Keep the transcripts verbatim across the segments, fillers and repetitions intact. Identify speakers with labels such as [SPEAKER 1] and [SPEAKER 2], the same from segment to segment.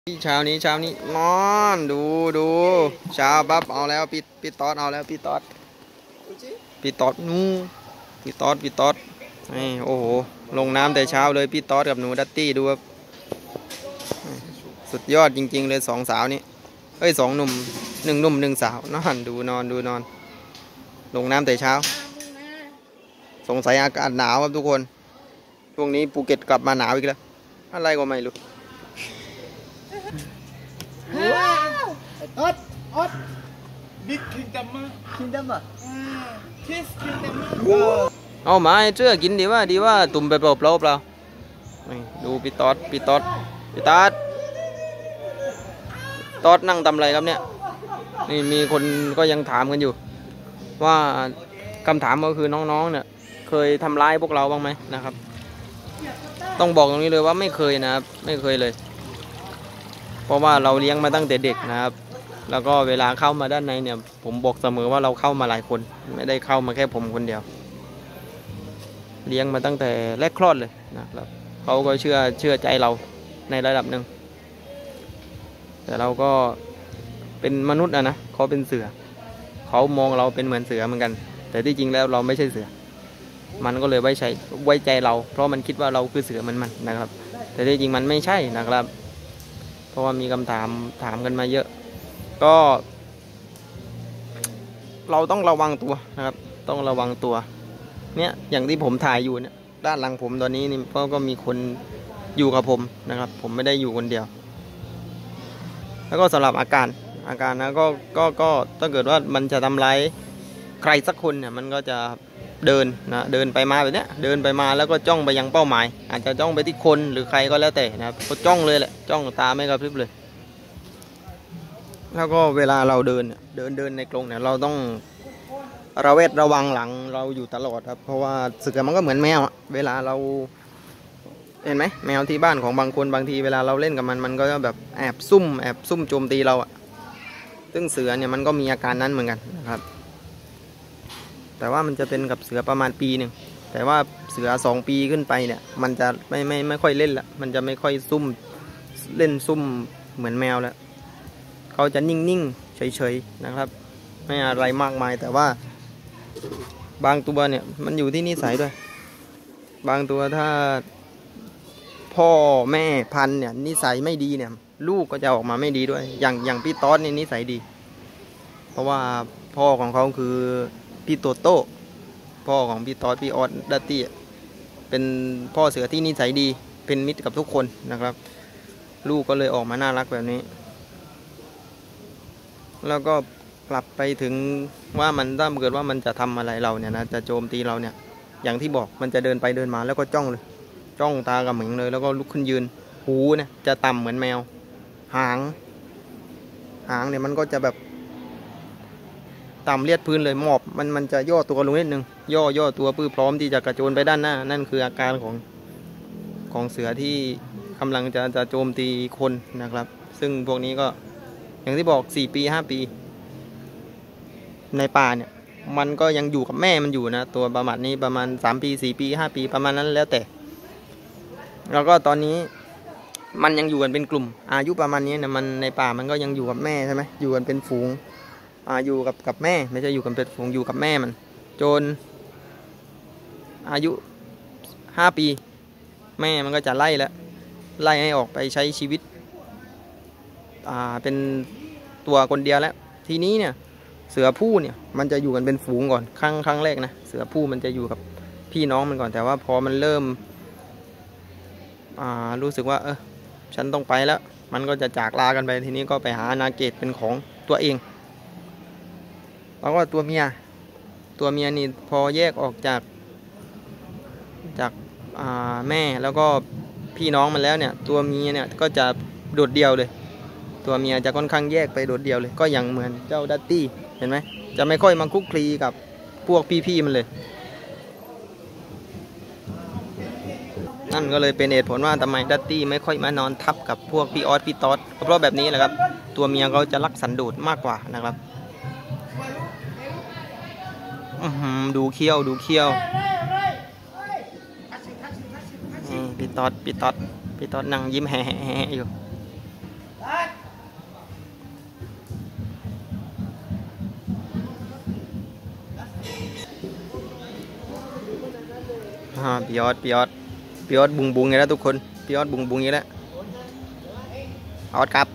[SPEAKER 1] เช้านี้เช้านี้นอนดูดูเช้าปั๊บเอาแล้วพี่พี่ต๊อดเอาแล้วพี่ต๊อดพี่ต๊อดนู่พี่ต๊อดพี่ต๊อดนี่โอ้โหลงน้ำแต่เช้าเลยพี่ต๊อดกับหนูดัตตี้ดูครับสุดยอดจริงๆเลยสองสาวนี้เอ้ยสองหนุ่มหนึ่งหนุ่มหนึ่งสาวนอนดูนอนดูนอนลงน้ำแต่เช้าสงสัยอากาศหนาวครับทุกคนช่วงนี้ภูเก็ตกลับมาหนาวอีกแล้วอะไรก็ไม่รู้
[SPEAKER 2] อดอดบิ๊กคิงดัมมาคิงดัมอ่ะคิสคิงดัมมา
[SPEAKER 1] เอามาเชื่อกินดีว่าดีว่าตุ่มไปเปล่าเปล่าเปล่าดูพี่ต๊อดพี่ต๊อดพี่ต๊อดต๊อดนั่งทำอะไรครับเนี่ยนี่มีคนก็ยังถามกันอยู่ว่าคำถามก็คือน้องๆเนี่ยเคยทำร้ายพวกเราบ้างไหมนะครับต้องบอกตรงนี้เลยว่าไม่เคยนะครับไม่เคยเลยเพราะว่าเราเลี้ยงมาตั้งแต่เด็กนะครับแล้วก็เวลาเข้ามาด้านในเนี่ยผมบอกเสมอว่าเราเข้ามาหลายคนไม่ได้เข้ามาแค่ผมคนเดียวเลี้ยงมาตั้งแต่แรกคลอดเลยนะครับเขาก็เชื่อเชื่อใจเราในระดับหนึ่งแต่เราก็เป็นมนุษย์นะนะเขาเป็นเสือเขามองเราเป็นเหมือนเสือเหมือนกันแต่ที่จริงแล้วเราไม่ใช่เสือมันก็เลยไว้ใจไว้ใจเราเพราะมันคิดว่าเราคือเสือเหมือนมันนะครับแต่ที่จริงมันไม่ใช่นะครับเพราะว่ามีคำถามถามกันมาเยอะก็เราต้องระวังตัวนะครับต้องระวังตัวเนี่ยอย่างที่ผมถ่ายอยู่เนี่ยด้านหลังผมตอนนี้นี่เพราะก็มีคนอยู่กับผมนะครับผมไม่ได้อยู่คนเดียวแล้วก็สำหรับอาการอาการนะก็ก็ก็ถ้าเกิดว่ามันจะทำร้ายใครสักคนเนี่ยมันก็จะเดินนะเดินไปมาแบบเนี้ยเดินไปมาแล้วก็จ้องไปยังเป้าหมายอาจจะจ้องไปที่คนหรือใครก็แล้วแต่นะครับก็จ้องเลยแหละจ้องตาไม่กระพริบเลยแล้วก็เวลาเราเดินเดินเดินในกรงเนี่ยเราต้องระแวดระวังหลังเราอยู่ตลอดครับเพราะว่าเสือมันก็เหมือนแมวอะเวลาเราเห็นไหมแมวที่บ้านของบางคนบางทีเวลาเราเล่นกับมันมันก็แบบแอบซุ่มแอบซุ่มโจมตีเราอะซึ่งเสือเนี่ยมันก็มีอาการนั้นเหมือนกันนะครับแต่ว่ามันจะเป็นกับเสือประมาณปีหนึ่งแต่ว่าเสือสองปีขึ้นไปเนี่ยมันจะไม่ไม่ไม่ค่อยเล่นละมันจะไม่ค่อยซุ่มเล่นซุ่มเหมือนแมวแล้วเขาจะนิ่งๆเฉยๆนะครับไม่อะไรมากมายแต่ว่าบางตัวเนี่ยมันอยู่ที่นิสัยด้วยบางตัวถ้าพ่อแม่พันธุ์เนี่ยนิสัยไม่ดีเนี่ยลูกก็จะออกมาไม่ดีด้วยอย่างอย่างพี่ต๊อดนี่นิสัยดีเพราะว่าพ่อของเขาคือพี่โตโต้พ่อของพี่ต๊อดพี่ออสดัตตี้เป็นพ่อเสือที่นิสัยดีเป็นมิตรกับทุกคนนะครับลูกก็เลยออกมาน่ารักแบบนี้แล้วก็กลับไปถึงว่ามันถ้าเกิดว่ามันจะทำอะไรเราเนี่ยนะจะโจมตีเราเนี่ยอย่างที่บอกมันจะเดินไปเดินมาแล้วก็จ้องเลยจ้องตากระหมิงเลยแล้วก็ลุกขึ้นยืนหูเนี่ยจะต่ำเหมือนแมวหางหางเนี่ยมันก็จะแบบต่ำเลียดพื้นเลยหมอบมันมันจะย่อตัวลงนิดนึงย่อย่อตัวปื้อพร้อมที่จะกระโจนไปด้านหน้านั่นคืออาการของของเสือที่กำลังจะจะโจมตีคนนะครับซึ่งพวกนี้ก็อย่างที่บอกสี่ปีห้าปีในป่าเนี่ยมันก็ยังอยู่กับแม่มันอยู่นะตัวประมาณนี้ประมาณสามปีสี่ปีห้าปีประมาณนั้นแล้วแต่แล้วก็ตอนนี้มันยังอยู่กันเป็นกลุ่มอายุประมาณนี้นะมันในป่ามันก็ยังอยู่กับแม่ใช่ไหมอยู่กันเป็นฝูงอ่าอยู่กับกับแม่ไม่ใช่อยู่กันเป็นฝูงอยู่กับแม่มันจนอายุห้าปีแม่มันก็จะไล่แล้วไล่ให้ออกไปใช้ชีวิตอ่าเป็นตัวคนเดียวแล้วทีนี้เนี่ยเสือผู้เนี่ยมันจะอยู่กันเป็นฝูงก่อนครั้งครั้งแรกนะเสือผู้มันจะอยู่กับพี่น้องมันก่อนแต่ว่าพอมันเริ่มอ่ารู้สึกว่าเออฉันต้องไปแล้วมันก็จะจากลากันไปทีนี้ก็ไปหาอาณาเขตเป็นของตัวเองแล้วก็ตัวเมียตัวเมียนี่พอแยกออกจากจากอ่าแม่แล้วก็พี่น้องมันแล้วเนี่ยตัวเมียเนี่ยก็จะโดดเดี่ยวเลยตัวเมียจะค่อนข้างแยกไปโดดเดี่ยวเลยก็อย่างเหมือนเจ้าดัตตี้เห็นไหมจะไม่ค่อยมาคุกคลีกับพวกพี่ๆมันเลยนั่นก็เลยเป็นเหตุผลว่าทำไมดัตตี้ไม่ค่อยมานอนทับกับพวกพี่ออสพี่ต๊อดเพราะแบบนี้แหละครับตัวเมียเขาจะรักสันโดษมากกว่านะครับดูเขี้ยวดูเขี้ยวพี่ต๊อดพี่ต๊อดพี่ต๊อดนั่งยิ้มแห่ๆอยู่อ่าพี่ออสพี่ออสพี่ออสบุงบุงอย่างแล้วทุกคนพี่ออสบุงบุงอย่างแล้วออสครับ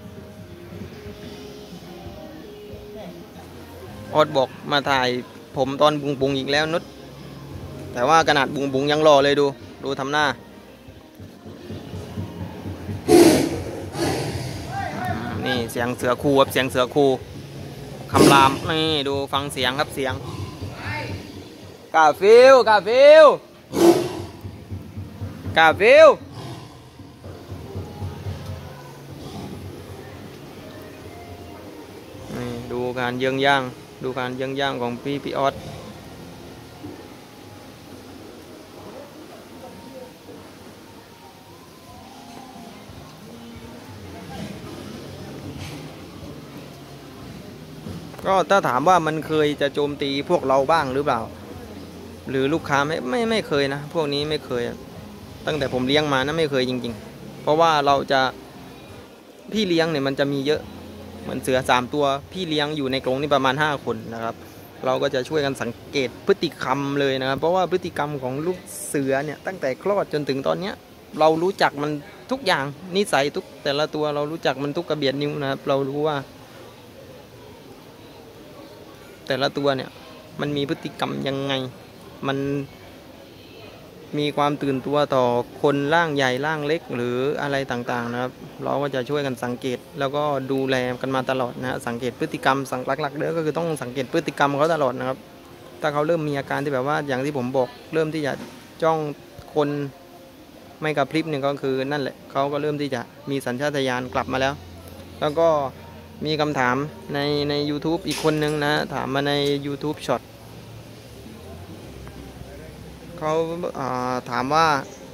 [SPEAKER 1] ออสบอกมาถ่ายผมตอนบุงบุงอีกแล้วนุชแต่ว่าขนาดบุงบุงยังรอเลยดูดูทำหน้านี่เสียงเสือคูครับเสียงเสือคูคำรามนี่ดูฟังเสียงครับเสียงกาฟิลกาฟิลกาฟิลนี่ดูการเยื้องย่างดูการเยื้องย่างของพี่พี่ออสก็ถ้าถามว่ามันเคยจะโจมตีพวกเราบ้างหรือเปล่าหรือลูกค้าไม่ไม่ไม่เคยนะพวกนี้ไม่เคยตั้งแต่ผมเลี้ยงมานะไม่เคยจริงๆเพราะว่าเราจะพี่เลี้ยงเนี่ยมันจะมีเยอะเหมือนเสือสามตัวพี่เลี้ยงอยู่ในกรงนี่ประมาณห้าคนนะครับเราก็จะช่วยกันสังเกตพฤติกรรมเลยนะครับเพราะว่าพฤติกรรมของลูกเสือเนี่ยตั้งแต่คลอดจนถึงตอนเนี้ยเรารู้จักมันทุกอย่างนิสัยทุกแต่ละตัวเรารู้จักมันทุกกระเบียดนิ้วนะครับเรารู้ว่าแต่ละตัวเนี่ยมันมีพฤติกรรมยังไงมันมีความตื่นตัวต่อคนร่างใหญ่ร่างเล็กหรืออะไรต่างๆนะครับเราก็จะช่วยกันสังเกตแล้วก็ดูแลกันมาตลอดนะฮะสังเกตพฤติกรรมสังหลักๆเด้อก็คือต้องสังเกตพฤติกรรมเขาตลอดนะครับถ้าเขาเริ่มมีอาการที่แบบว่าอย่างที่ผมบอกเริ่มที่จะจ้องคนไม่กระพริบเนี่ยก็คือนั่นแหละเขาก็เริ่มที่จะมีสัญชาตญาณกลับมาแล้วแล้วก็มีคำถามในใน YouTube อีกคนนึงนะถามมาใน YouTube Short เขาถามว่า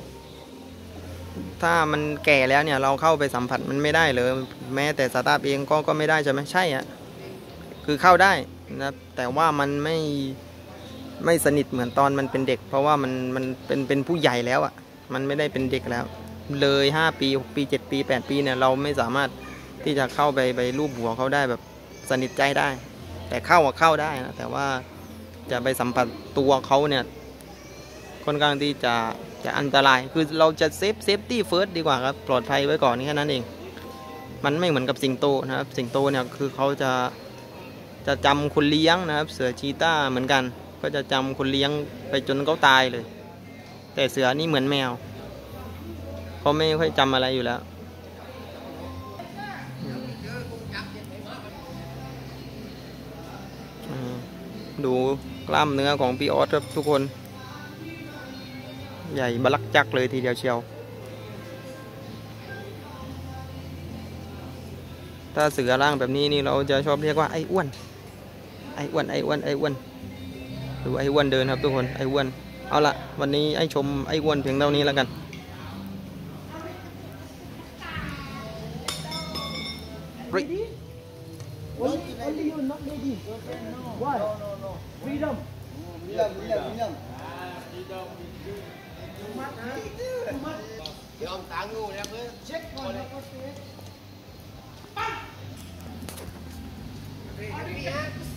[SPEAKER 1] ถ้ามันแก่แล้วเนี่ยเราเข้าไปสัมผัสมันไม่ได้เลยแม้แต่สตาฟเองก็ก็ไม่ได้ใช่ไหมใช่อะคือเข้าได้นะแต่ว่ามันไม่ไม่สนิทเหมือนตอนมันเป็นเด็กเพราะว่ามันมันเป็นเป็นผู้ใหญ่แล้วอ่ะมันไม่ได้เป็นเด็กแล้วเลยห้าปีหกปีเจ็ดปีแปดปีเนี่ยเราไม่สามารถที่จะเข้าไปไปรูปหัวเขาได้แบบสนิทใจได้แต่เข้าอะเข้าได้นะแต่ว่าจะไปสัมผัสตัวเขาเนี่ยค่อนข้างที่จะจะอันตรายคือเราจะเซฟเซฟตี้เฟิร์สดีกว่าครับปลอดภัยไว้ก่อนนี่แค่นั้นเองมันไม่เหมือนกับสิงโตนะครับสิงโตเนี่ยคือเขาจะจะจำคนเลี้ยงนะครับเสือชีต้าเหมือนกันก็จะจำคนเลี้ยงไปจนเขาตายเลยแต่เสือนี่เหมือนแมวเขาไม่ค่อยจำอะไรอยู่แล้วดูกล้ามเนื้อของพี่ออสครับทุกคนใหญ่บลักจักเลยทีเดียวเชียวถ้าเสือร่างแบบนี้นี่เราจะชอบเรียกว่าไอ้อ้วนไอ้อ้วนไอ้อ้วนไอ้อ้วนดูไอ้อ้วนเดินครับทุกคนไอ้อ้วนเอาละวันนี้ไอ้ชมไอ้อ้วนเพียงเท่านี้แล้วกัน
[SPEAKER 2] Only, only you, not lady. Why? No, no, no. Freedom. Freedom, freedom, freedom. Freedom. Too much, huh? Too much. Ông tặng luôn em ơi. Check on the first. Ready, ready.